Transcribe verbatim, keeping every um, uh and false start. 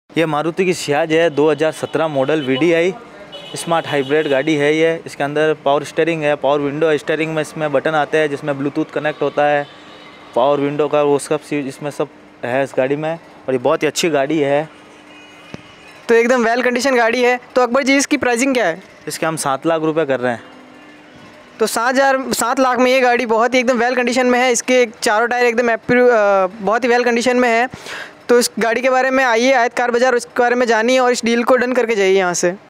ये मारुति की सियाज है, दो हज़ार सत्रह model V D I smart hybrid गाड़ी है ये। इसके अंदर पावर स्टीयरिंग है, पावर विंडो है। स्टीयरिंग में इसमें बटन आते हैं जिसमें ब्लूटूथ कनेक्ट होता है। पावर विंडो का वो सब इसमें सब है इस गाड़ी में, और ये बहुत ही अच्छी गाड़ी है। तो एकदम वेल कंडीशन गाड़ी है। तो अकबर जी इसकी प्राइसिंग क्या है? इसके हम सात लाख रुपए कर रहे हैं। तो सात हज़ार सात लाख में ये गाड़ी बहुत ही एकदम वेल कंडीशन में है। इसके चारों टायर एकदम बहुत ही वेल कंडीशन में है। तो इस गाड़ी के बारे में आइए आयत कार बाज़ार, उसके बारे में जानिए और इस डील को डन करके जाइए यहाँ से।